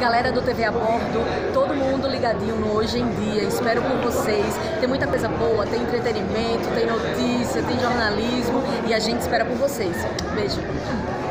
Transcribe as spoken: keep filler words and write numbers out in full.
galera do T V a Bordo, todo mundo ligadinho no Hoje em Dia. Espero por vocês. Tem muita coisa boa, tem entretenimento, tem notícia, tem jornalismo e a gente espera por vocês. Beijo.